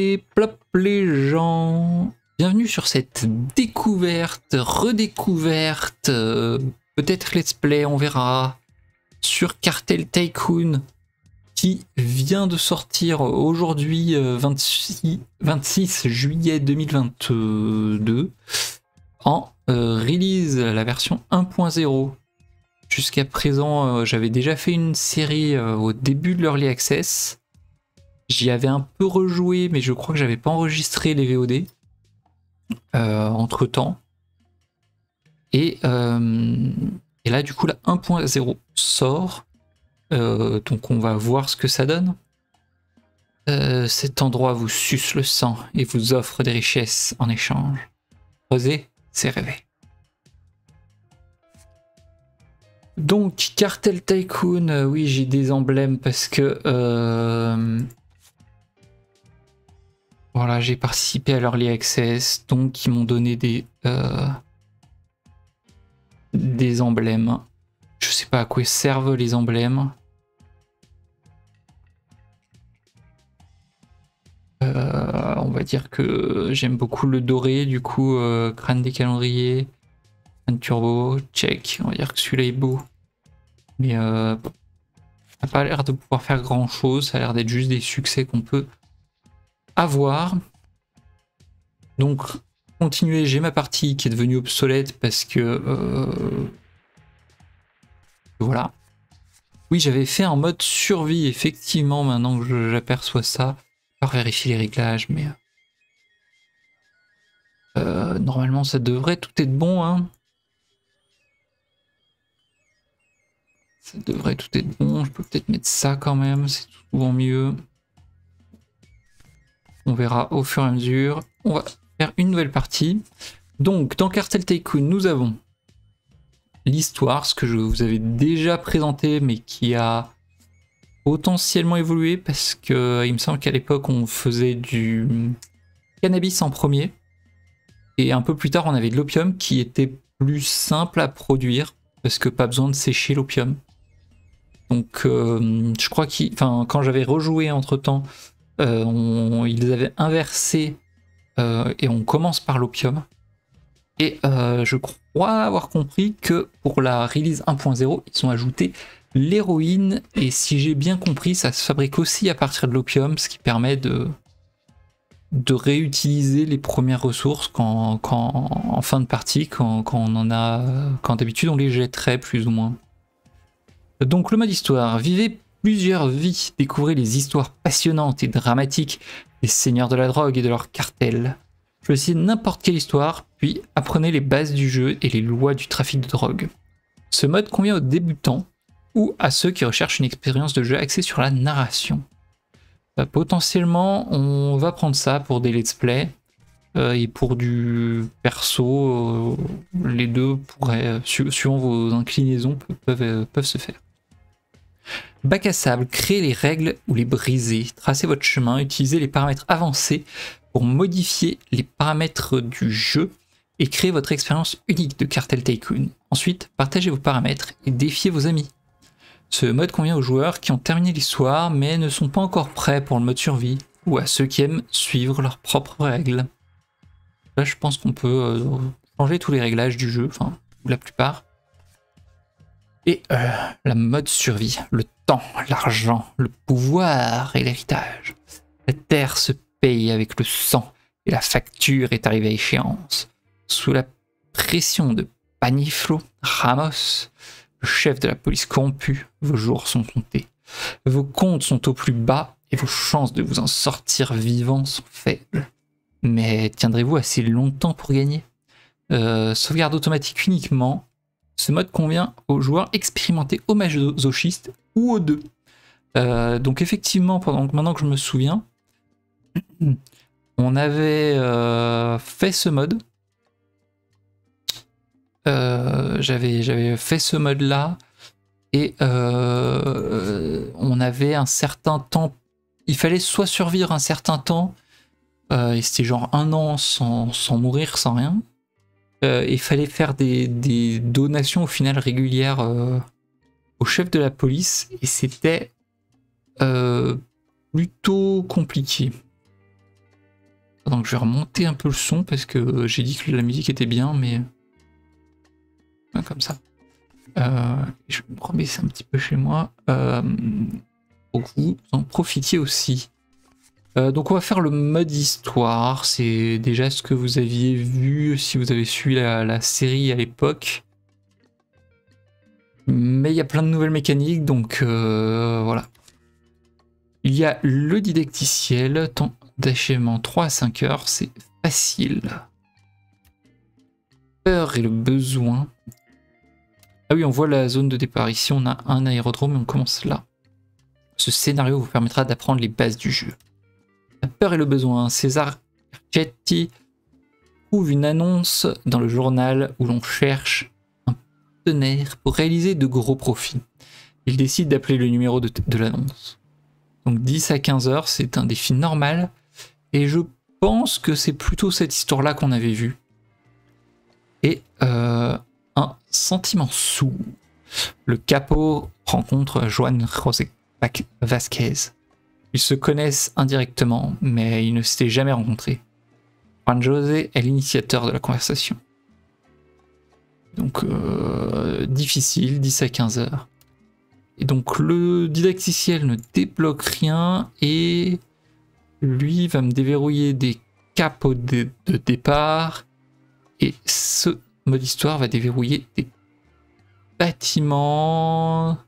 Et plop les gens, bienvenue sur cette découverte, redécouverte, peut-être let's play, on verra, sur Cartel Tycoon, qui vient de sortir aujourd'hui 26 juillet 2022, en release, la version 1.0. Jusqu'à présent, j'avais déjà fait une série au début de l'Early Access. J'y avais un peu rejoué, mais je crois que j'avais pas enregistré les VOD entre temps. Et là, du coup, la 1.0 sort. Donc, on va voir ce que ça donne. Cet endroit vous suce le sang et vous offre des richesses en échange. Oser, c'est rêver. Donc, Cartel Tycoon, oui, j'ai des emblèmes parce que... voilà, j'ai participé à l'Early Access, donc ils m'ont donné des emblèmes. Je sais pas à quoi servent les emblèmes. On va dire que j'aime beaucoup le doré, du coup, crâne des calendriers, crâne turbo, check. On va dire que celui-là est beau. Mais ça n'a pas l'air de pouvoir faire grand chose, ça a l'air d'être juste des succès qu'on peut avoir. Donc continuer, j'ai ma partie qui est devenue obsolète parce que voilà. Oui, j'avais fait un mode survie, effectivement, maintenant que j'aperçois ça. Je vais vérifier les réglages, mais normalement ça devrait tout être bon, hein. Ça devrait tout être bon, je peux peut-être mettre ça quand même, c'est souvent mieux. On verra au fur et à mesure. On va faire une nouvelle partie. Donc, dans Cartel Tycoon, nous avons l'histoire, ce que je vous avais déjà présenté, mais qui a potentiellement évolué, parce que il me semble qu'à l'époque, on faisait du cannabis en premier. Et un peu plus tard, on avait de l'opium qui était plus simple à produire, parce que pas besoin de sécher l'opium. Donc, je crois quand j'avais rejoué entre-temps, ils avaient inversé et on commence par l'opium. Et je crois avoir compris que pour la release 1.0, ils ont ajouté l'héroïne. Et si j'ai bien compris, ça se fabrique aussi à partir de l'opium, ce qui permet de réutiliser les premières ressources en fin de partie, quand on en a, quand d'habitude on les jetterait plus ou moins. Donc le mode histoire, vivez plusieurs vies, découvrez les histoires passionnantes et dramatiques des seigneurs de la drogue et de leurs cartels. Choisissez n'importe quelle histoire, puis apprenez les bases du jeu et les lois du trafic de drogue. Ce mode convient aux débutants ou à ceux qui recherchent une expérience de jeu axée sur la narration. Potentiellement, on va prendre ça pour des let's play et pour du perso, les deux pourraient, suivant vos inclinaisons, peuvent se faire. Bac à sable, créez les règles ou les briser, tracez votre chemin, utilisez les paramètres avancés pour modifier les paramètres du jeu et créer votre expérience unique de Cartel Tycoon. Ensuite, partagez vos paramètres et défiez vos amis. Ce mode convient aux joueurs qui ont terminé l'histoire mais ne sont pas encore prêts pour le mode survie, ou à ceux qui aiment suivre leurs propres règles. Là, je pense qu'on peut changer tous les réglages du jeu, enfin, la plupart. Et la mode survie, le temps, l'argent, le pouvoir et l'héritage. La terre se paye avec le sang et la facture est arrivée à échéance. Sous la pression de Paniflo, Ramos, le chef de la police corrompue, vos jours sont comptés. Vos comptes sont au plus bas et vos chances de vous en sortir vivants sont faibles. Mais tiendrez-vous assez longtemps pour gagner? Sauvegarde automatique uniquement. Ce mode convient aux joueurs expérimentés au masochiste ou aux deux. Donc effectivement, maintenant que je me souviens, on avait fait ce mode. J'avais fait ce mode là et on avait un certain temps. Il fallait soit survivre un certain temps, et c'était genre 1 an sans mourir, sans rien. Il fallait faire des donations au final régulières au chef de la police et c'était plutôt compliqué. Donc je vais remonter un peu le son parce que j'ai dit que la musique était bien, mais comme ça. Je vais me rebaisser un petit peu chez moi pour que vous en profitiez aussi. Donc on va faire le mode histoire, c'est déjà ce que vous aviez vu si vous avez suivi la série à l'époque. Mais il y a plein de nouvelles mécaniques, donc voilà. Il y a le didacticiel, temps d'achèvement 3 à 5 heures, c'est facile. Peur et le besoin. Ah oui, on voit la zone de départ. Ici, on a un aérodrome et on commence là. Ce scénario vous permettra d'apprendre les bases du jeu. La peur et le besoin. César Chetti trouve une annonce dans le journal où l'on cherche un partenaire pour réaliser de gros profits. Il décide d'appeler le numéro de l'annonce. Donc 10 à 15 heures, c'est un défi normal. Et je pense que c'est plutôt cette histoire-là qu'on avait vue. Et un sentiment sourd. Le capot rencontre Juan José Vasquez. Ils se connaissent indirectement, mais ils ne s'étaient jamais rencontrés. Juan José est l'initiateur de la conversation. Donc difficile, 10 à 15 heures. Et donc le didacticiel ne débloque rien et lui va me déverrouiller des capots de départ. Et ce mode histoire va déverrouiller des bâtiments.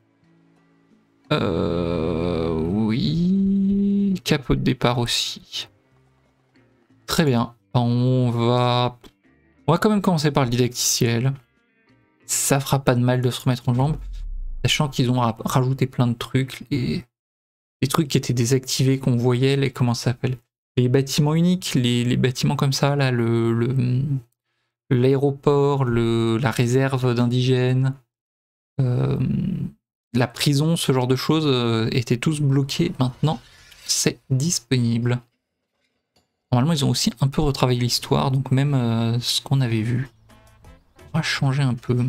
Oui. Capot de départ aussi. Très bien. On va quand même commencer par le didacticiel. Ça fera pas de mal de se remettre en jambes. Sachant qu'ils ont rajouté plein de trucs. Les trucs qui étaient désactivés qu'on voyait, les comment ça s'appelle, les bâtiments uniques, les bâtiments comme ça, là, l'aéroport, la réserve d'indigènes, la prison, ce genre de choses étaient tous bloqués. Maintenant, c'est disponible. Normalement, ils ont aussi un peu retravaillé l'histoire, donc même ce qu'on avait vu. On va changer un peu.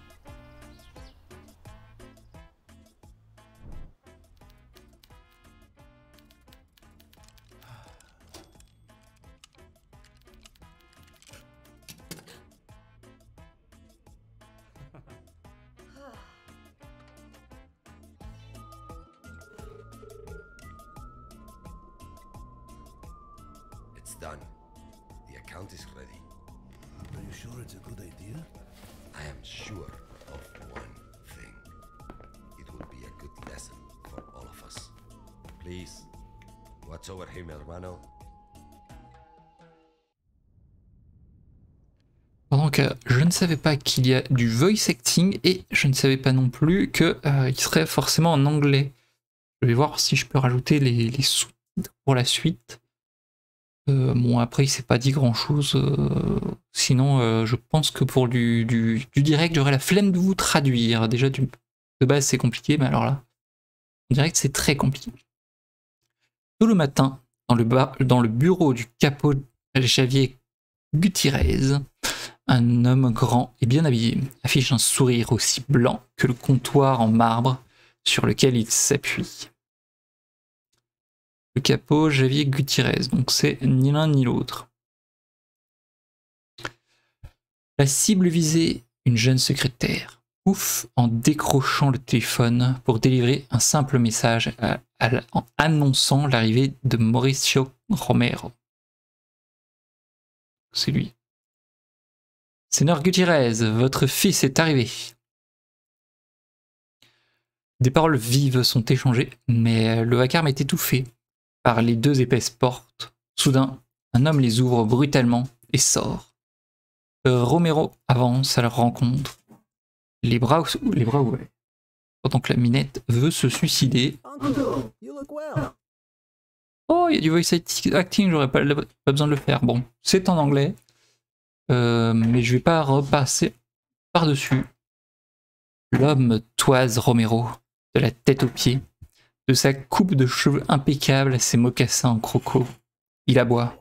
It's done. The account is ready. Are you sure it's a good idea? I am sure of one thing. It will be a good lesson for all of us. Please, watch over him, hermano. Donc, je ne savais pas qu'il y a du voice acting et je ne savais pas non plus qu'il serait forcément en anglais. Je vais voir si je peux rajouter les sous-titres pour la suite. Bon, après, il s'est pas dit grand-chose. Sinon, je pense que pour du direct, j'aurais la flemme de vous traduire. Déjà, de base, c'est compliqué, mais alors là, en direct, c'est très compliqué. Tôt le matin, dans le bureau du capot Javier Gutiérrez, un homme grand et bien habillé affiche un sourire aussi blanc que le comptoir en marbre sur lequel il s'appuie. Le capot Javier Gutiérrez, donc c'est ni l'un ni l'autre. La cible visée, une jeune secrétaire, ouf en décrochant le téléphone pour délivrer un simple message en annonçant l'arrivée de Mauricio Romero. C'est lui. Seigneur Gutiérrez, votre fils est arrivé. Des paroles vives sont échangées, mais le vacarme est étouffé par les deux épaisses portes. Soudain, un homme les ouvre brutalement et sort. Romero avance à leur rencontre, les bras ouverts, pendant que la minette veut se suicider. Oh, il y a du voice acting, j'aurais pas besoin de le faire. Bon, c'est en anglais, mais je vais pas repasser par-dessus. L'homme toise Romero, de la tête aux pieds, de sa coupe de cheveux impeccable à ses mocassins en croco. Il aboie.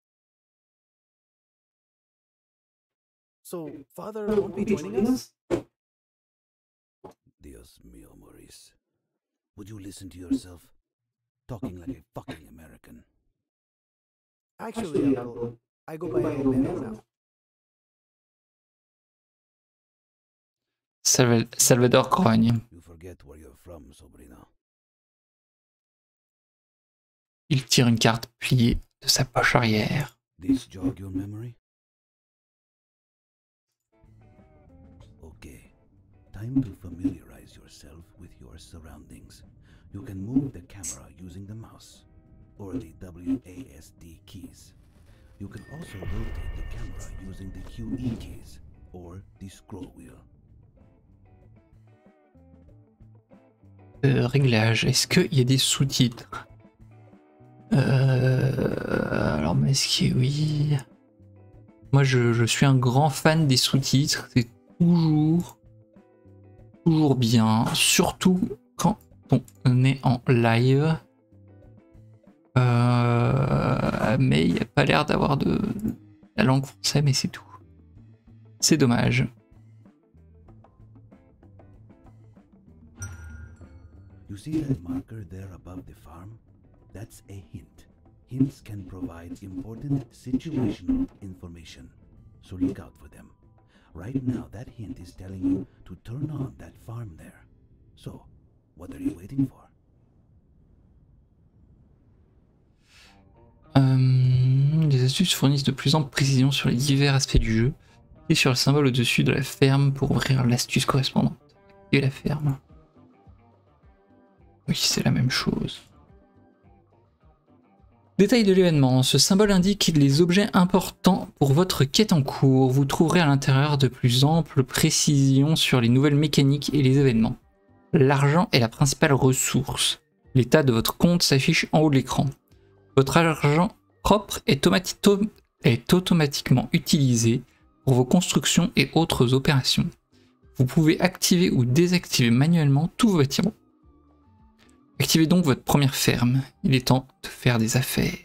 So, Father won't be joining us? Dios mío, Maurice. Would you listen to yourself? Talking like a fucking American. Actually, Uncle, I go by Memo now. Salvador grogne. You forget where you're from, Sobrina. Il tire une carte pliée de sa poche arrière. This jog your memory? Okay. Time to familiarize yourself with your surroundings. You can move the camera using the mouse or the WASD keys. You can also rotate the camera using the QE keys or the scroll wheel. Réglage, est-ce qu'il y a des sous-titres? Alors, est-ce que oui? Moi, je suis un grand fan des sous-titres. C'est toujours bien. Surtout quand on est en live. Mais il n'y a pas l'air d'avoir de la langue française, mais c'est tout. C'est dommage. You see that marker there above the farm? That's a hint. Hints can provide important situational information, so look out for them. Right now, that hint is telling you to turn on that farm there. So, what are you waiting for? Les astuces fournissent de plus en plus précision sur les divers aspects du jeu et sur le symbole au-dessus de la ferme pour ouvrir l'astuce correspondante. Et la ferme. Oui, c'est la même chose. Détail de l'événement. Ce symbole indique les objets importants pour votre quête en cours. Vous trouverez à l'intérieur de plus amples précisions sur les nouvelles mécaniques et les événements. L'argent est la principale ressource. L'état de votre compte s'affiche en haut de l'écran. Votre argent propre est automatiquement utilisé pour vos constructions et autres opérations. Vous pouvez activer ou désactiver manuellement tous vos bâtiments. Activez donc votre première ferme. Il est temps de faire des affaires.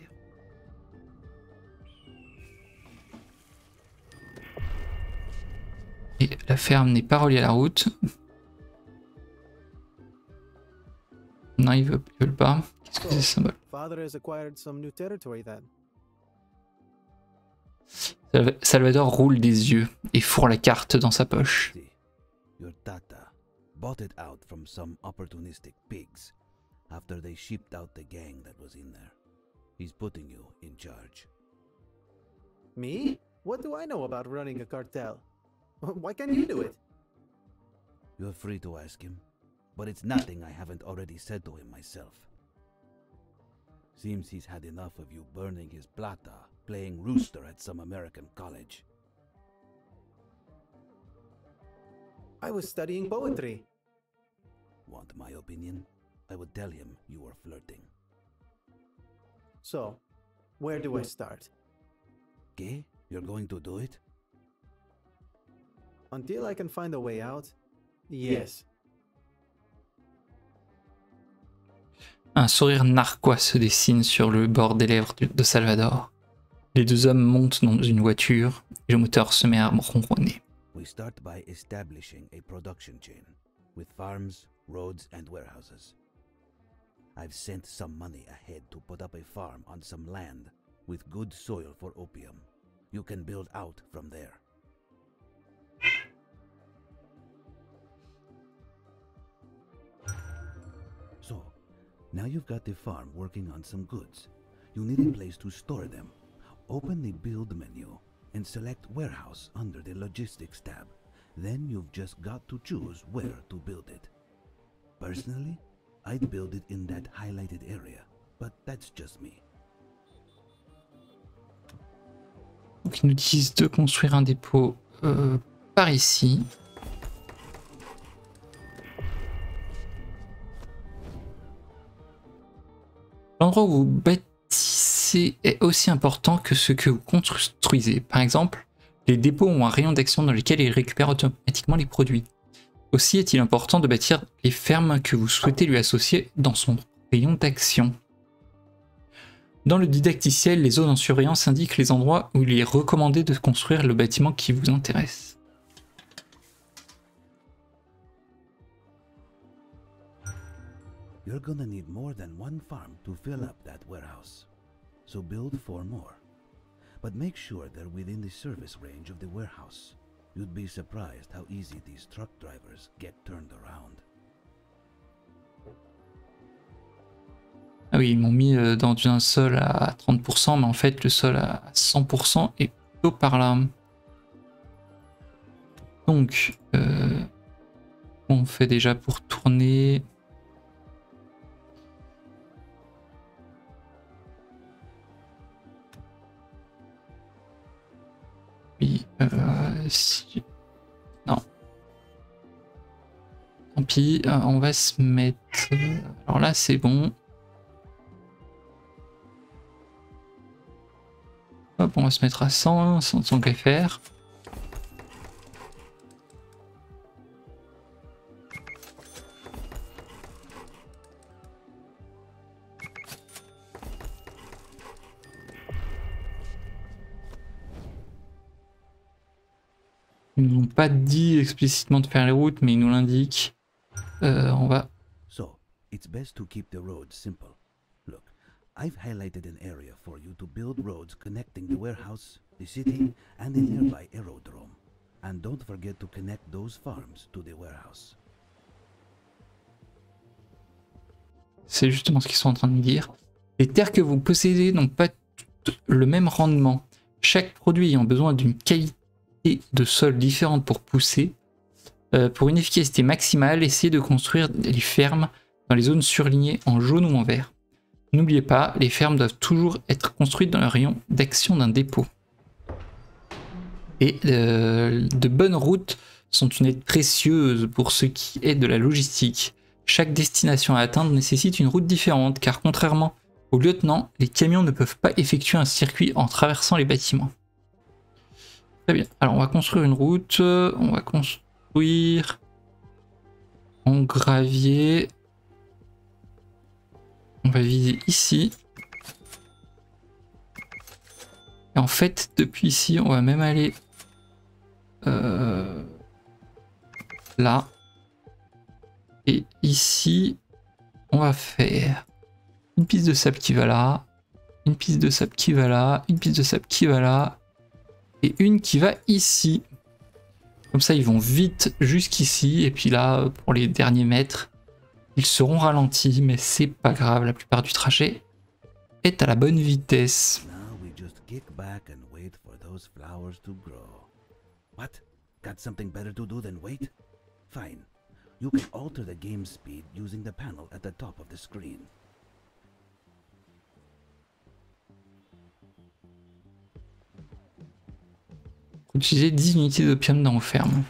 Et la ferme n'est pas reliée à la route. Non, ils veulent pas. Qu'est-ce que c'est ce symbole? Father has acquired some new territory then. Salvador roule des yeux et fourre la carte dans sa poche. See, your tata bought it out from some opportunistic pigs after they shipped out the gang that was in there. He's putting you in charge. Me? What do I know about running a cartel? Why can't you do it? You're free to ask him, but it's nothing I haven't already said to him myself. Seems he's had enough of you burning his plata, playing rooster at some American college. I was studying poetry. Want my opinion? I would tell him you were flirting. So, where do I start? Okay? You're going to do it? Until I can find a way out? Yes. Un sourire narquois se dessine sur le bord des lèvres de Salvador. Les deux hommes montent dans une voiture et le moteur se met à ronronner. We start by establishing a production chain with farms, roads, and warehouses. I've sent some money ahead to put up a farm on some land with good soil for opium. You can build out from there. So, now you've got the farm working on some goods. You need a place to store them. Open the build menu and select warehouse under the logistics tab. Then you've just got to choose where to build it. Personally, I'd build it in that highlighted area, but that's just me. Donc ils nous disent de construire un dépôt par ici. L'endroit où vous bâtissez est aussi important que ce que vous construisez. Par exemple, les dépôts ont un rayon d'action dans lequel ils récupèrent automatiquement les produits. Aussi est-il important de bâtir les fermes que vous souhaitez lui associer dans son rayon d'action. Dans le didacticiel, les zones en surveillance indiquent les endroits où il est recommandé de construire le bâtiment qui vous intéresse. You're gonna need more than one farm to fill up that warehouse. so build 4 more. But make sure they're within the service range of the warehouse. You'd be surprised how easy these truck drivers get turned around. Ah oui, ils m'ont mis dans un sol à 30%, mais en fait le sol à 100% est plutôt par là. Donc, on fait déjà pour tourner. Oui, si... Non. Tant pis, on va se mettre... Alors là, c'est bon. Hop, on va se mettre à 100, sans qu'à faire. Ils nous ont pas dit explicitement de faire les routes, mais ils nous l'indiquent. On va... So, it's best to keep the roads simple. Look, I've highlighted an area for you to build roads connecting the warehouse, the city, and the nearby aerodrome. And don't forget to connect those farms to the warehouse. C'est justement ce qu'ils sont en train de me dire. Les terres que vous possédez n'ont pas toutes le même rendement. Chaque produit ayant besoin d'une qualité de sol différente pour pousser. Pour une efficacité maximale, essayez de construire les fermes dans les zones surlignées en jaune ou en vert. N'oubliez pas, les fermes doivent toujours être construites dans le rayon d'action d'un dépôt. Et de bonnes routes sont une aide précieuse pour ce qui est de la logistique. Chaque destination à atteindre nécessite une route différente, car contrairement au lieutenant, les camions ne peuvent pas effectuer un circuit en traversant les bâtiments. Très bien, alors on va construire une route, on va construire en gravier. On va viser ici. Et en fait, depuis ici, on va même aller là. Et ici, on va faire une piste de sable qui va là, une piste de sable qui va là, une piste de sable qui va là, et une qui va ici. Comme ça, ils vont vite jusqu'ici, et puis là, pour les derniers mètres, ils seront ralentis, mais c'est pas grave, la plupart du trajet est à la bonne vitesse. Now we just kick back and wait for those flowers to grow. What? Got something better to do than wait? Fine. You can alter the game speed using the panel at the top of the screen. Utiliser 10 unités d'opium dans vos fermes.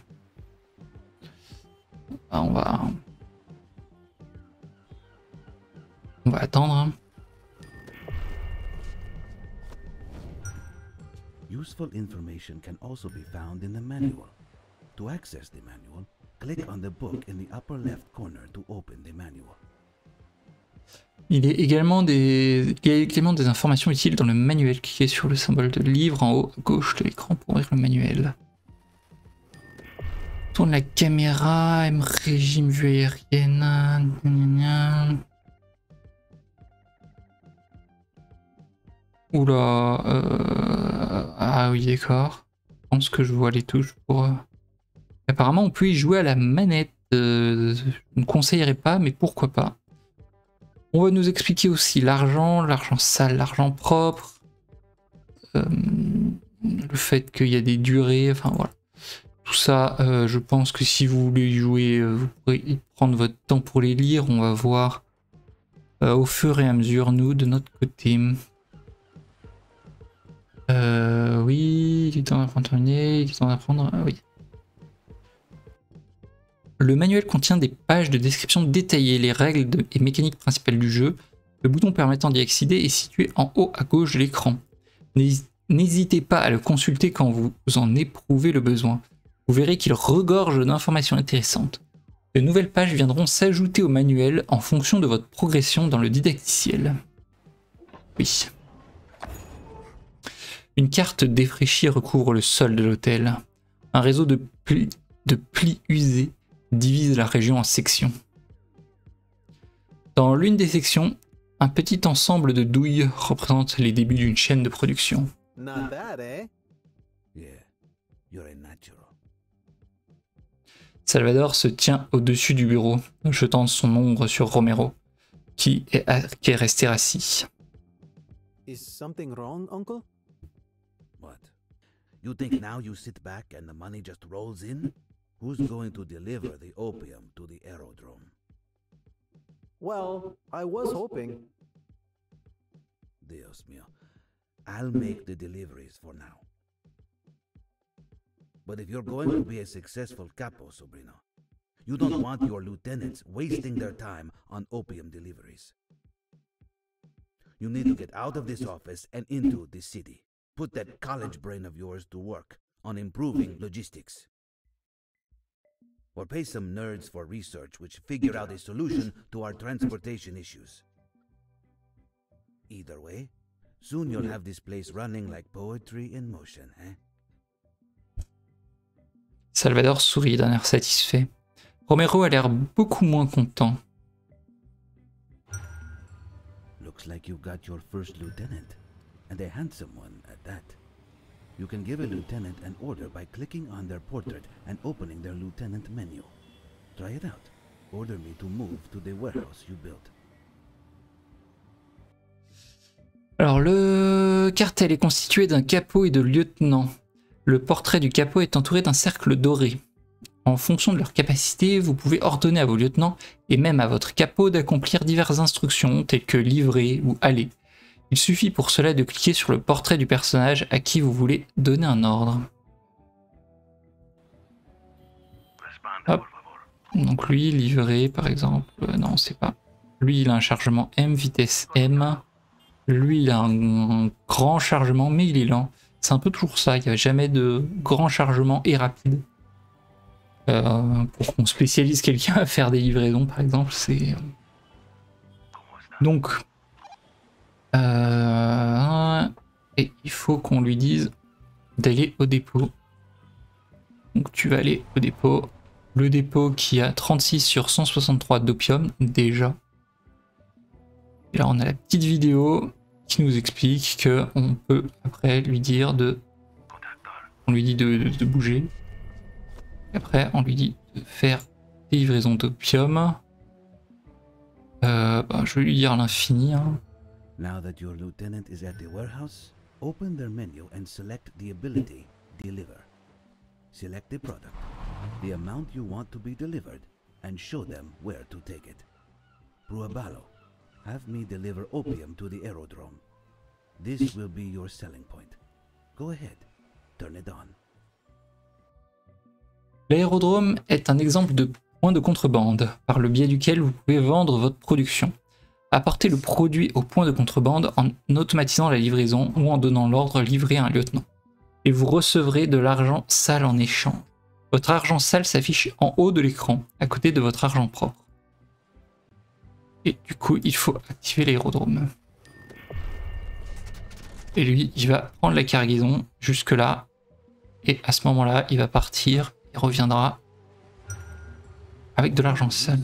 Ah, on va attendre. Hein. Useful information can also be found in the manual. To access the manual, click on the book in the upper left corner to open the manual. Il y a également des informations utiles dans le manuel. Cliquez sur le symbole de livre en haut à gauche de l'écran pour ouvrir le manuel. Tourne la caméra, M régime vue aérienne. Oula, ah oui d'accord. Je pense que je vois les touches pour... Apparemment on peut y jouer à la manette. Je ne conseillerais pas, mais pourquoi pas. On va nous expliquer aussi l'argent sale, l'argent propre, le fait qu'il y a des durées, enfin voilà. Tout ça, je pense que si vous voulez y jouer, vous pourrez prendre votre temps pour les lire. On va voir au fur et à mesure, nous, de notre côté. Oui, il est temps d'apprendre à terminer, il est temps d'apprendre... oui. Le manuel contient des pages de description détaillées, les règles et mécaniques principales du jeu. Le bouton permettant d'y accéder est situé en haut à gauche de l'écran. N'hésitez pas à le consulter quand vous en éprouvez le besoin. Vous verrez qu'il regorge d'informations intéressantes. De nouvelles pages viendront s'ajouter au manuel en fonction de votre progression dans le didacticiel. Oui. Une carte défraîchie recouvre le sol de l'hôtel. Un réseau de plis usés divise la région en sections. Dans l'une des sections, Un petit ensemble de douilles représente les débuts d'une chaîne de production. Not bad, eh? Yeah, you're a natural. Salvador se tient au-dessus du bureau, jetant son ombre sur Romero, qui est resté assis. Is something wrong, Uncle? What? You think now you sit back and the money just rolls in? Who's going to deliver the opium to the aerodrome? Well, I was hoping. Dios mío. I'll make the deliveries for now. But if you're going to be a successful capo, Sobrino, you don't want your lieutenants wasting their time on opium deliveries. You need to get out of this office and into the city. Put that college brain of yours to work on improving logistics. Or pay some nerds for research which figure out a solution to our transportation issues. Either way, soon you'll have this place running like poetry in motion, eh? Salvador sourit d'un air satisfait. Romero a l'air beaucoup moins content. Looks like you got your first lieutenant, and a handsome one at that. You can give a lieutenant an order by clicking on their portrait and opening their lieutenant menu. Try it out. Order me to move to the warehouse you built. Alors, le cartel est constitué d'un capot et de lieutenants. Le portrait du capot est entouré d'un cercle doré. En fonction de leur capacité, vous pouvez ordonner à vos lieutenants et même à votre capot d'accomplir diverses instructions telles que livrer ou aller. Il suffit pour cela de cliquer sur le portrait du personnage à qui vous voulez donner un ordre. Hop. Donc lui, livrer par exemple, non c'est pas. Lui il a un chargement M, vitesse M. Lui il a un grand chargement mais il est lent. C'est un peu toujours ça, il n'y a jamais de grand chargement et rapide. Pour qu'on spécialise quelqu'un à faire des livraisons par exemple, c'est... Donc... et il faut qu'on lui dise d'aller au dépôt. Donc tu vas aller au dépôt. Le dépôt qui a 36 sur 163 d'opium déjà. Et là on a la petite vidéo qui nous explique que on peut après lui dire de... On lui dit de bouger. Et après on lui dit de faire des livraisons d'opium. Je vais lui dire à l'infini. Hein. Now that your lieutenant is at the warehouse, open their menu and select the ability Deliver. Select the product, the amount you want to be delivered, and show them where to take it. Pruabalo, have me deliver opium to the aerodrome. This will be your selling point. Go ahead, turn it on. L'aérodrome est un exemple de point de contrebande, par le biais duquel vous pouvez vendre votre production. Apportez le produit au point de contrebande en automatisant la livraison ou en donnant l'ordre livré à un lieutenant. Et vous recevrez de l'argent sale en échange. Votre argent sale s'affiche en haut de l'écran, à côté de votre argent propre. Et du coup, il faut activer l'aérodrome. Et lui, il va prendre la cargaison jusque là. Et à ce moment-là, il va partir. Il reviendra avec de l'argent sale.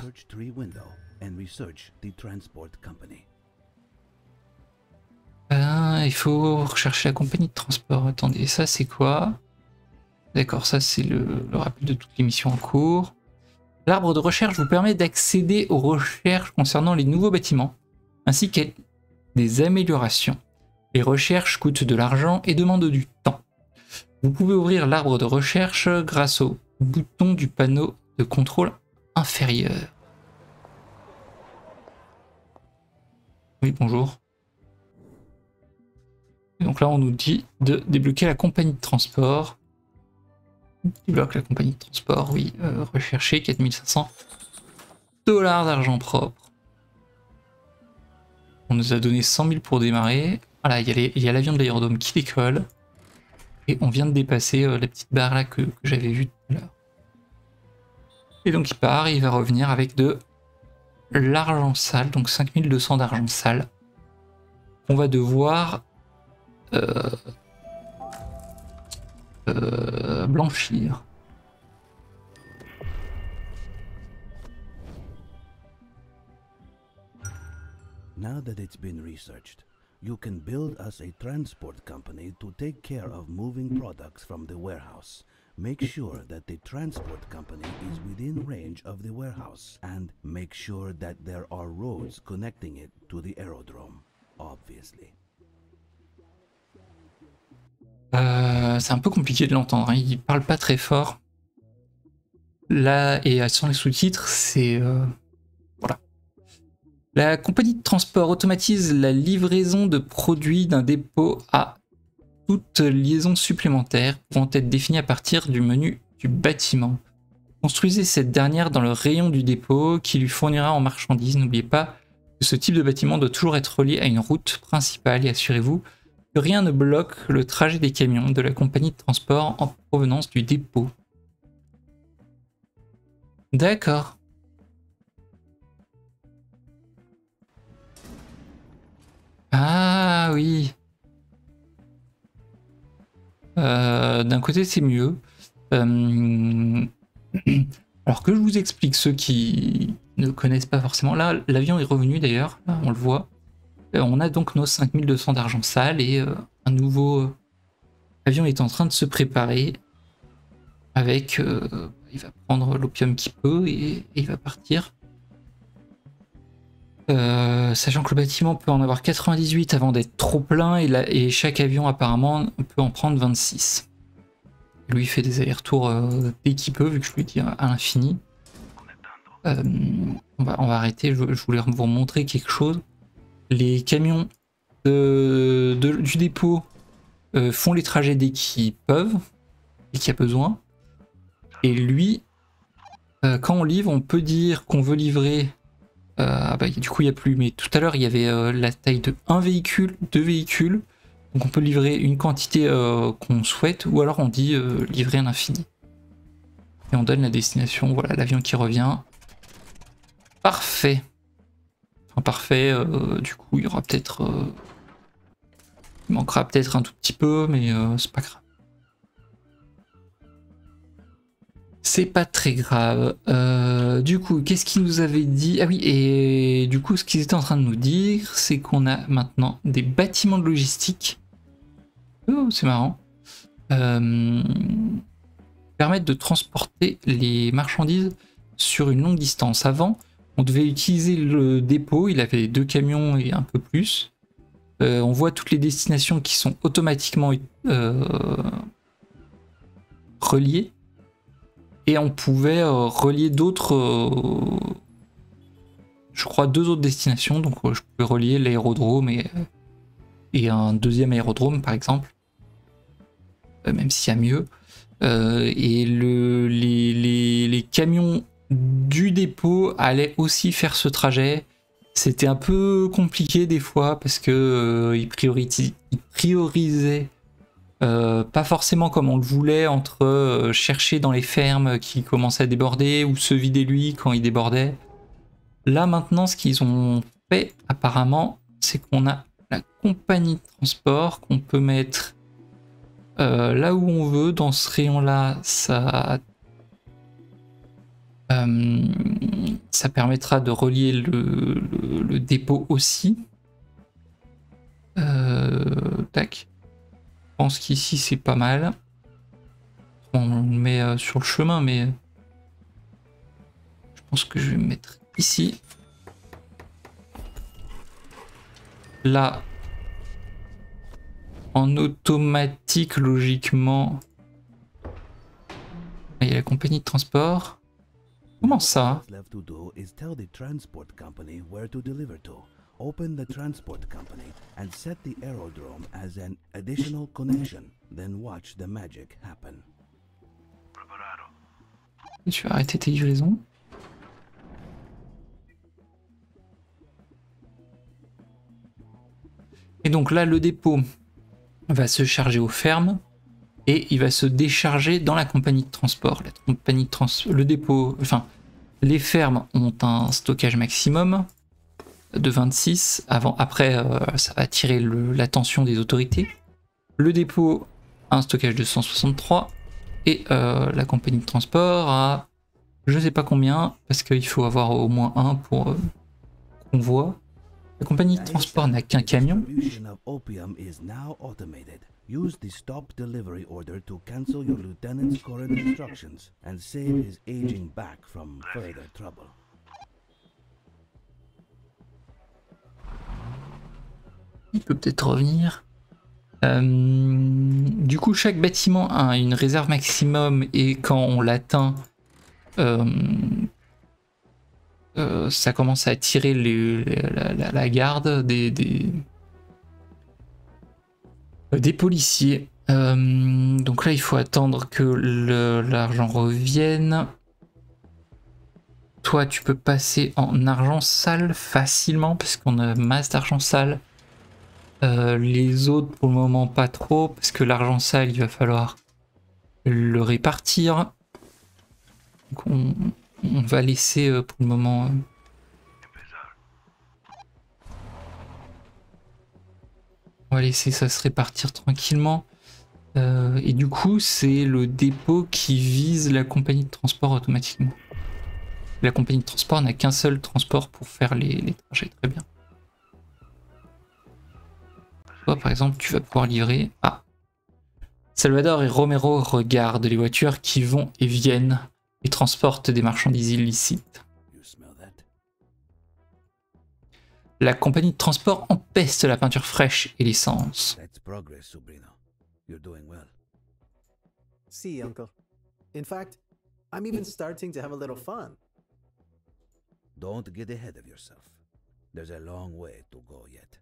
Il faut rechercher la compagnie de transport. Attendez, ça c'est quoi? D'accord, ça c'est le rappel de toutes les missions en cours. L'arbre de recherche vous permet d'accéder aux recherches concernant les nouveaux bâtiments, ainsi qu'à des améliorations. Les recherches coûtent de l'argent et demandent du temps. Vous pouvez ouvrir l'arbre de recherche grâce au bouton du panneau de contrôle inférieur. Oui, bonjour. Et donc là, on nous dit de débloquer la compagnie de transport. On débloque la compagnie de transport, oui. Rechercher 4500 $ d'argent propre. On nous a donné 100 000 pour démarrer. Voilà, il y a l'avion de l'aérodrome qui décolle. Et on vient de dépasser la petite barre là que j'avais vue tout à l'heure. Et donc il part, et il va revenir avec de l'argent sale, donc 5200 d'argent sale. On va devoir blanchir. Now that it's been researched, you can build us a transport company to take care of moving products from the warehouse. Make sure that the transport company is within range of the warehouse, and make sure that there are roads connecting it to the aerodrome, obviously. C'est un peu compliqué de l'entendre, hein. Il parle pas très fort. Là, et sans les sous-titres, c'est... voilà. La compagnie de transport automatise la livraison de produits d'un dépôt à toute liaison supplémentaire pouvant être définie à partir du menu du bâtiment. Construisez cette dernière dans le rayon du dépôt qui lui fournira en marchandises. N'oubliez pas que ce type de bâtiment doit toujours être relié à une route principale et assurez-vous que rien ne bloque le trajet des camions de la compagnie de transport en provenance du dépôt. D'accord. Ah oui. D'un côté c'est mieux. Alors que je vous explique ceux qui ne connaissent pas forcément. Là l'avion est revenu d'ailleurs, là on le voit. On a donc nos 5200 d'argent sale et un nouveau avion est en train de se préparer avec... il va prendre l'opium qu'il peut et il va partir. Sachant que le bâtiment peut en avoir 98 avant d'être trop plein et chaque avion apparemment peut en prendre 26. Lui il fait des allers-retours dès qu'il peut vu que je lui dis à l'infini. On va arrêter, je voulais vous montrer quelque chose. Les camions du dépôt font les trajets dès qu'ils peuvent et qu'il y a besoin. Et lui, quand on livre, on peut dire qu'on veut livrer... du coup il n'y a plus, mais tout à l'heure il y avait la taille de 1 véhicule, 2 véhicules, donc on peut livrer une quantité qu'on souhaite, ou alors on dit livrer un infini. Et on donne la destination, voilà l'avion qui revient. Parfait. Enfin parfait, du coup il y aura peut-être... il manquera peut-être un tout petit peu, mais c'est pas grave. C'est pas très grave. Du coup, qu'est-ce qu'ils nous avaient dit? Ah oui, et du coup, ce qu'ils étaient en train de nous dire, c'est qu'on a maintenant des bâtiments de logistique. Oh, c'est marrant. Permettent de transporter les marchandises sur une longue distance. Avant, on devait utiliser le dépôt, il avait 2 camions et un peu plus. On voit toutes les destinations qui sont automatiquement reliées. Et on pouvait relier d'autres, je crois 2 autres destinations, donc je pouvais relier l'aérodrome et un deuxième aérodrome par exemple, même s'il y a mieux. Et les camions du dépôt allaient aussi faire ce trajet. C'était un peu compliqué des fois parce que ils priorisaient pas forcément comme on le voulait entre chercher dans les fermes qui commençaient à déborder ou se vider lui quand il débordait. Là maintenant ce qu'ils ont fait apparemment c'est qu'on a la compagnie de transport qu'on peut mettre là où on veut. Dans ce rayon là ça permettra de relier le dépôt aussi. Tac. Je pense qu'ici c'est pas mal. On le met sur le chemin, mais je pense que je vais me mettre ici. Là, en automatique, logiquement. Il y a la compagnie de transport. Comment ça? Open the transport company and set the aerodrome as an additional connection, then watch the magic happen. Tu vas arrêter tes livraisons. Et donc là, le dépôt va se charger aux fermes et il va se décharger dans la compagnie de transport. La compagnie de le dépôt, enfin, les fermes ont un stockage maximum de 26. Après, ça va attirer l'attention des autorités. Le dépôt a un stockage de 163 et la compagnie de transport a je sais pas combien parce qu'il faut avoir au moins un pour qu'on voit. La compagnie de transport n'a qu'un camion. Distribution of opium is now automated. Use the stop delivery order to cancel your lieutenant's current instructions and save his aging back from further trouble. Il peut peut-être revenir. Du coup, chaque bâtiment a une réserve maximum et quand on l'atteint, ça commence à tirer la garde des policiers. Donc là, il faut attendre que l'argent revienne. Toi, tu peux passer en argent sale facilement parce qu'on a masse d'argent sale. Les autres, pour le moment, pas trop parce que l'argent sale, il va falloir le répartir. Donc on va laisser pour le moment. On va laisser ça se répartir tranquillement. Et du coup, c'est le dépôt qui vise la compagnie de transport automatiquement. La compagnie de transport n'a qu'un seul transport pour faire les trajets. Très bien. Toi, par exemple, tu vas pouvoir livrer. Ah. Salvador et Romero regardent les voitures qui vont et viennent et transportent des marchandises illicites. La compagnie de transport empeste la peinture fraîche et l'essence. That's progress, Sabrina. You're doing well. See, Uncle. In fact, I'm even starting to have a little fun. Don't get ahead of yourself. There's a long way to go yet.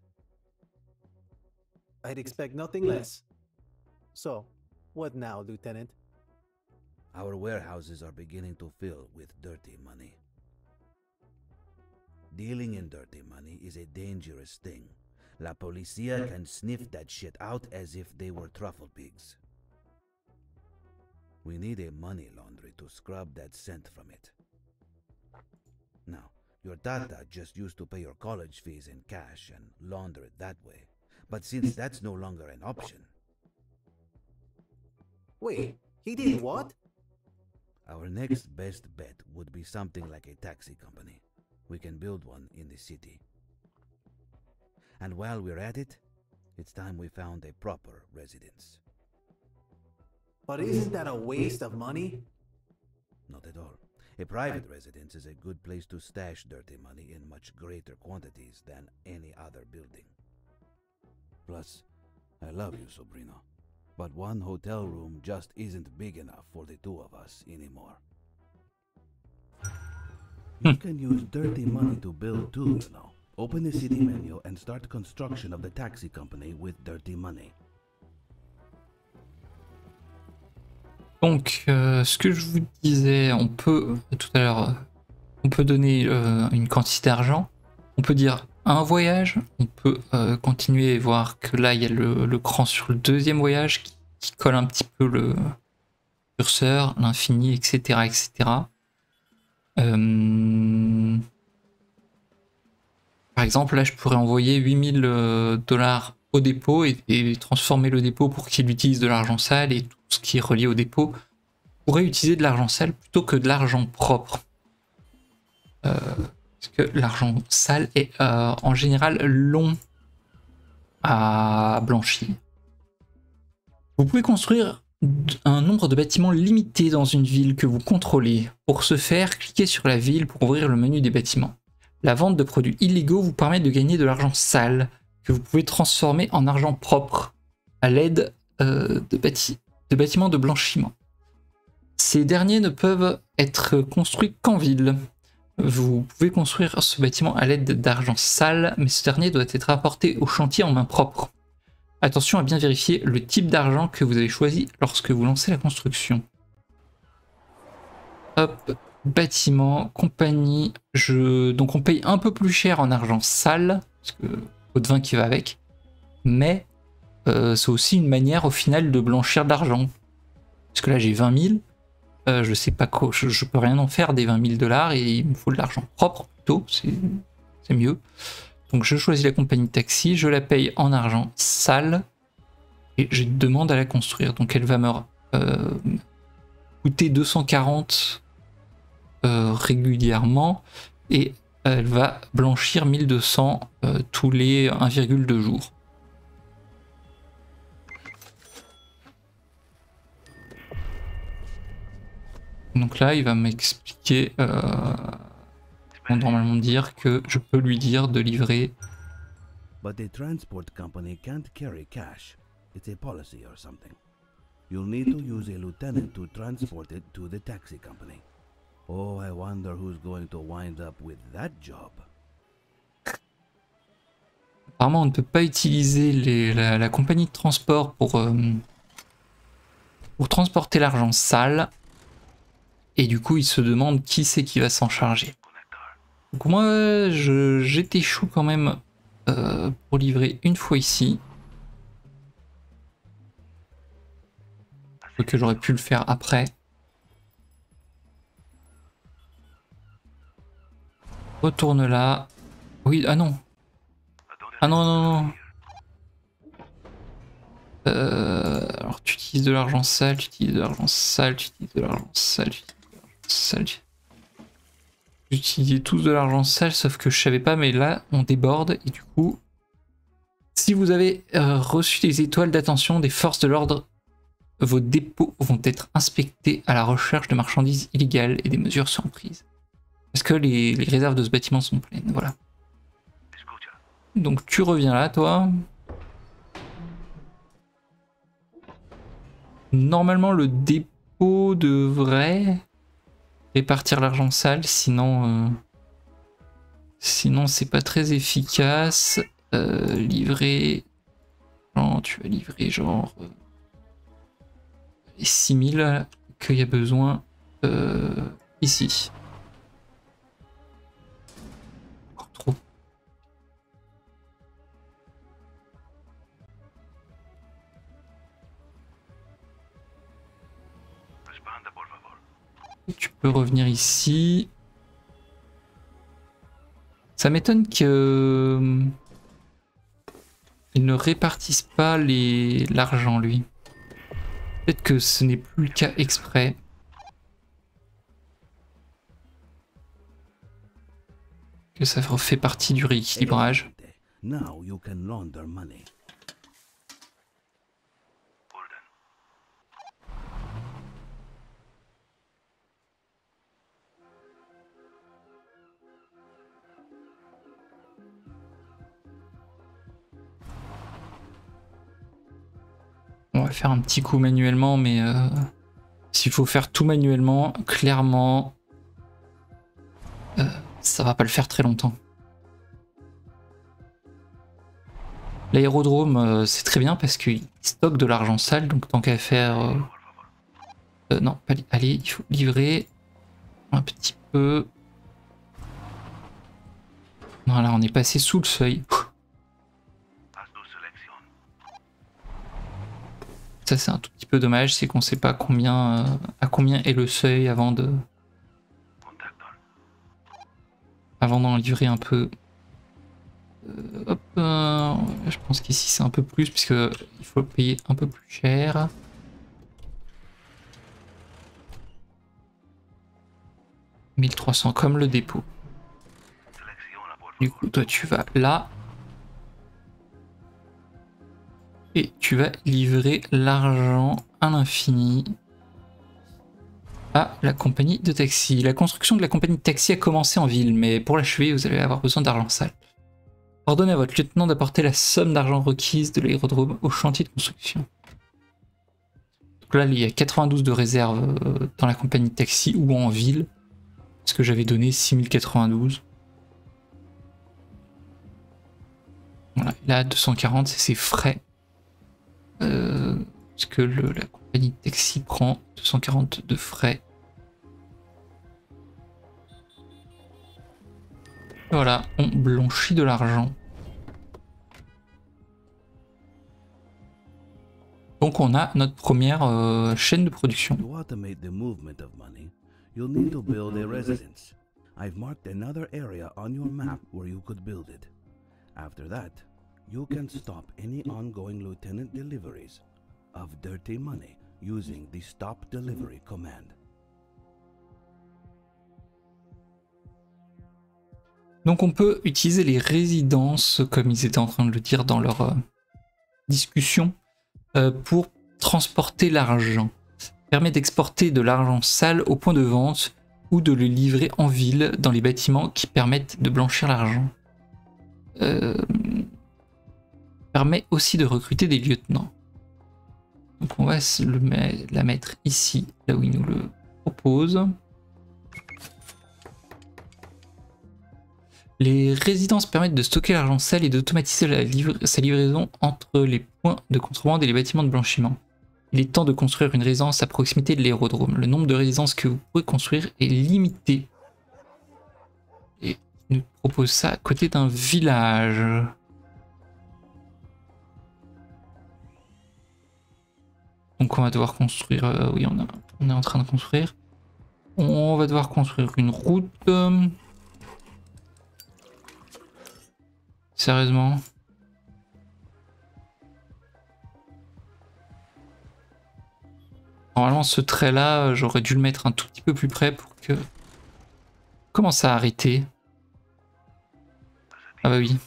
I'd expect nothing less. So, what now, Lieutenant? Our warehouses are beginning to fill with dirty money. Dealing in dirty money is a dangerous thing. La Policia can sniff that shit out as if they were truffle pigs. We need a money laundry to scrub that scent from it. Now, your tata just used to pay your college fees in cash and launder it that way. But since that's no longer an option... Wait, he did what? Our next best bet would be something like a taxi company. We can build one in the city. And while we're at it, it's time we found a proper residence. But isn't that a waste of money? Not at all. A private residence is a good place to stash dirty money in much greater quantities than any other building. Plus, I love you, Sabrina, but one hotel room just isn't big enough for the two of us anymore. You can use dirty money to build too, you know. Open the city menu and start construction of the taxi company with dirty money. Donc, ce que je vous disais, on peut, tout à l'heure, on peut donner une quantité d'argent. On peut dire un voyage. On peut continuer et voir que là, il y a le cran sur le deuxième voyage qui colle un petit peu le curseur, l'infini, etc., etc. Par exemple, là, je pourrais envoyer 8000 $ au dépôt et transformer le dépôt pour qu'il utilise de l'argent sale et tout ce qui est relié au dépôt pourrait utiliser de l'argent sale plutôt que de l'argent propre. Parce que l'argent sale est en général long à blanchir. Vous pouvez construire un nombre de bâtiments limité dans une ville que vous contrôlez. Pour ce faire, cliquez sur la ville pour ouvrir le menu des bâtiments. La vente de produits illégaux vous permet de gagner de l'argent sale que vous pouvez transformer en argent propre à l'aide de bâtiments de blanchiment. Ces derniers ne peuvent être construits qu'en ville. Vous pouvez construire ce bâtiment à l'aide d'argent sale, mais ce dernier doit être apporté au chantier en main propre. Attention à bien vérifier le type d'argent que vous avez choisi lorsque vous lancez la construction. Hop, bâtiment, compagnie. Donc on paye un peu plus cher en argent sale, parce que pot de vin qui va avec, mais c'est aussi une manière au final de blanchir d'argent. Parce que là j'ai 20 000, je sais pas quoi, je peux rien en faire des 20 000 $ et il me faut de l'argent propre plutôt, c'est mieux. Donc je choisis la compagnie de taxi, je la paye en argent sale et je demande à la construire. Donc elle va me coûter 240 régulièrement et elle va blanchir 1200 tous les 1,2 jours. Donc là, il va m'expliquer, normalement dire que je peux lui dire de livrer. But the transport company can't carry cash. It's a policy or something. You'll need to use a lieutenant to transport it to the taxi company. Oh, I wonder who's going to wind up with that job. Apparemment, on ne peut pas utiliser la compagnie de transport pour transporter l'argent sale. Et du coup, il se demande qui c'est qui va s'en charger. Donc moi, j'étais chou quand même pour livrer une fois ici. Que j'aurais pu le faire après. Retourne là. Oui, ah non. Ah non, non, non. Alors tu utilises de l'argent sale, tu utilises de l'argent sale, tu utilises de l'argent sale, tu utilises de l'argent sale. J'utilisais tous de l'argent sale, sauf que je savais pas, mais là on déborde et du coup, si vous avez reçu des étoiles d'attention des forces de l'ordre, vos dépôts vont être inspectés à la recherche de marchandises illégales et des mesures seront prises. Parce que les réserves de ce bâtiment sont pleines, voilà. Donc tu reviens là, toi. Normalement, le dépôt devrait répartir l'argent sale, sinon c'est pas très efficace. Livrer, genre, tu vas livrer genre les 6000 qu'il y a besoin ici. Encore trop. Tu peux revenir ici. Ça m'étonne que il ne répartisse pas l'argent, lui. Peut-être que ce n'est plus le cas exprès. Que ça fait partie du rééquilibrage. Now you can launder money. On va faire un petit coup manuellement, mais s'il faut faire tout manuellement, clairement, ça va pas le faire très longtemps. L'aérodrome, c'est très bien parce qu'il stocke de l'argent sale, donc tant qu'à faire... non, allez, il faut livrer un petit peu. Voilà, on est passé sous le seuil. Ça c'est un tout petit peu dommage, c'est qu'on sait pas combien à combien est le seuil avant d'en livrer un peu. Hop, je pense qu'ici c'est un peu plus puisque il faut payer un peu plus cher. « 1300 comme le dépôt. Du coup, toi tu vas là. Et tu vas livrer l'argent à l'infini à la compagnie de taxi. La construction de la compagnie de taxi a commencé en ville, mais pour l'achever, vous allez avoir besoin d'argent sale. Ordonnez à votre lieutenant d'apporter la somme d'argent requise de l'aérodrome au chantier de construction. Donc là, il y a 92 de réserve dans la compagnie de taxi ou en ville, parce que j'avais donné 6092. Voilà, là, 240, c'est ses frais. Parce que la compagnie de taxi prend 240 de frais. Voilà, on blanchit de l'argent. Donc on a notre première chaîne de production. To automate the movement of money, you'll need to build a residence. I've marked another area on your map where you could build it. After that, you can stop any ongoing lieutenant deliveries of dirty money using the stop delivery command. Donc on peut utiliser les résidences, comme ils étaient en train de le dire dans leur discussion, pour transporter l'argent. Permet d'exporter de l'argent sale au point de vente ou de le livrer en ville dans les bâtiments qui permettent de blanchir l'argent. Permet aussi de recruter des lieutenants. Donc on va la mettre ici, là où il nous le propose. Les résidences permettent de stocker l'argent sale et d'automatiser sa livraison entre les points de contrebande et les bâtiments de blanchiment. Il est temps de construire une résidence à proximité de l'aérodrome. Le nombre de résidences que vous pouvez construire est limité. Et il nous propose ça à côté d'un village. Donc on va devoir construire... oui, on est en train de construire. On va devoir construire une route. Sérieusement. Normalement ce trait là, j'aurais dû le mettre un tout petit peu plus près pour que... Comment ça a arrêté? Ah bah oui.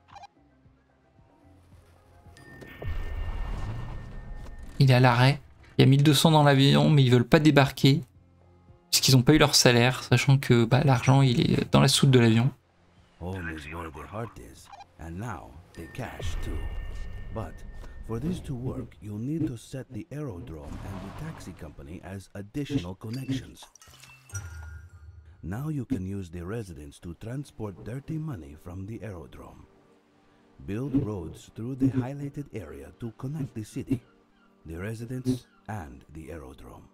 Il est à l'arrêt. Il y a 1200 dans l'avion, mais ils veulent pas débarquer. Puisqu'ils n'ont pas eu leur salaire, sachant que bah, l'argent il est dans la soute de l'avion. Home is where their heart is, and now they cash too. But for this to work, you'll need to set the aerodrome and the taxi company as additional connections. Now you can use the residents to transport dirty money from the aerodrome. Build roads through the highlighted area to connect the city, the residents, and the aerodrome.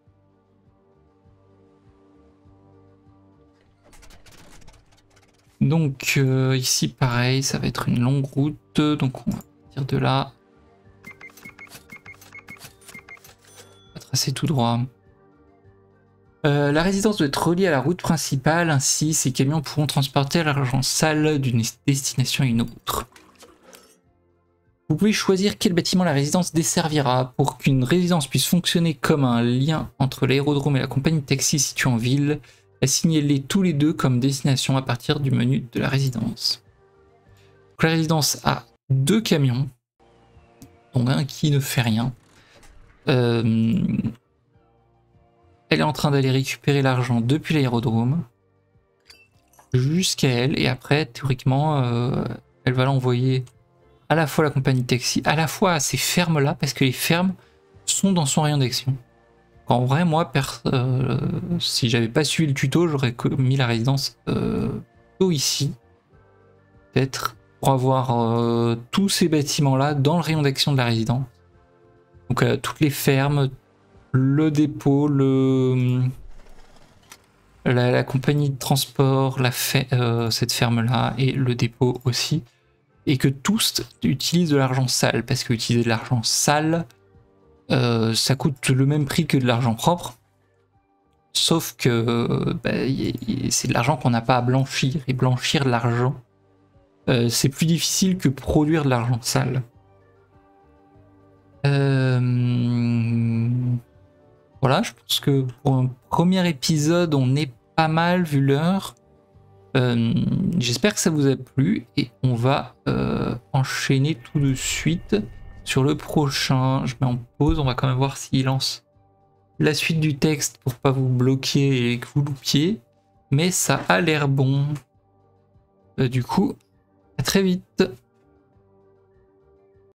Donc ici pareil, ça va être une longue route, donc on va partir de là. On va tracer tout droit. La résidence doit être reliée à la route principale, ainsi ces camions pourront transporter l'argent sale d'une destination à une autre. Vous pouvez choisir quel bâtiment la résidence desservira. Pour qu'une résidence puisse fonctionner comme un lien entre l'aérodrome et la compagnie de taxi située en ville, assignez-les tous les deux comme destination à partir du menu de la résidence. Donc la résidence a 2 camions, dont un qui ne fait rien. Elle est en train d'aller récupérer l'argent depuis l'aérodrome jusqu'à elle, et après théoriquement elle va l'envoyer à la fois à la compagnie de taxi, à la fois à ces fermes là, parce que les fermes sont dans son rayon d'action. En vrai, moi, si j'avais pas suivi le tuto, j'aurais mis la résidence plutôt ici. Peut-être pour avoir tous ces bâtiments-là dans le rayon d'action de la résidence. Donc toutes les fermes, le dépôt, la compagnie de transport, cette ferme-là et le dépôt aussi. Et que tous utilisent de l'argent sale, parce que utiliser de l'argent sale, ça coûte le même prix que de l'argent propre, sauf que c'est de l'argent qu'on n'a pas à blanchir, et blanchir l'argent, c'est plus difficile que produire de l'argent sale. Voilà, je pense que pour un premier épisode, on est pas mal vu l'heure. J'espère que ça vous a plu, et on va enchaîner tout de suite sur le prochain. Je mets en pause, on va quand même voir s'il lance la suite du texte pour pas vous bloquer et que vous loupiez, mais ça a l'air bon. Du coup, à très vite.